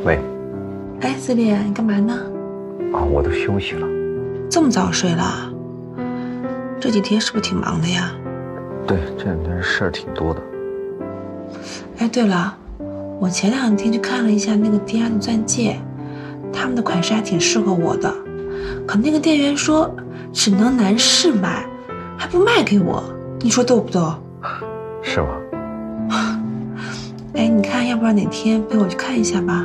喂， 哎，思丽，你干嘛呢？ 啊，我都休息了。 这么早睡了？这几天是不是挺忙的呀？ 对，这两天事儿挺多的。 哎，对了，我前2天去看了一下那个迪安的钻戒，他们的款式还挺适合我的，可那个店员说只能男士买，还不卖给我，你说逗不逗？ 是吗？ 哎，你看，要不然哪天陪我去看一下吧？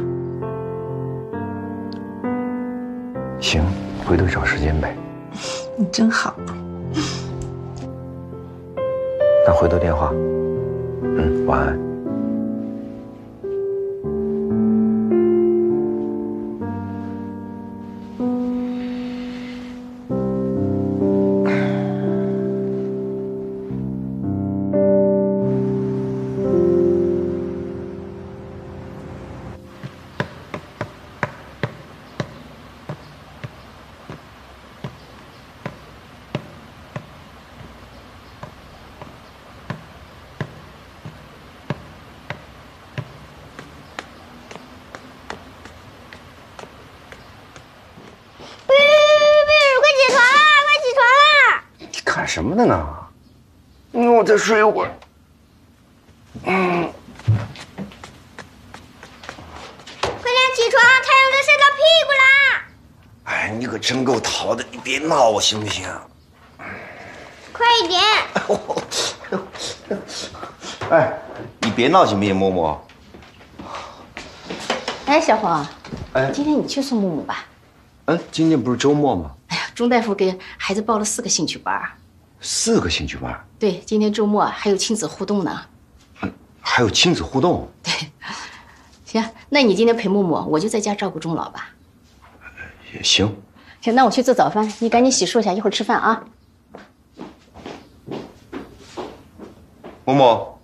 行，回头找时间呗。 你真好。 那回头电话。晚安。干什么呢呢？我再睡一会儿。 快点起床，太阳都晒到屁股啦！ 哎，你可真够淘的，你别闹我行不行？ 快一点！ 哎，你别闹行不行，默默？ 哎，小黄， 哎， 今天你去送木木吧。 今天不是周末吗？ 哎呀，钟大夫给孩子报了4个兴趣班。 4个兴趣班。 对，今天周末还有亲子互动呢。 还有亲子互动。 对，行，那你今天陪木木，我就在家照顾钟老吧。 也行。 行，那我去做早饭，你赶紧洗漱一下，一会儿吃饭啊。 默默。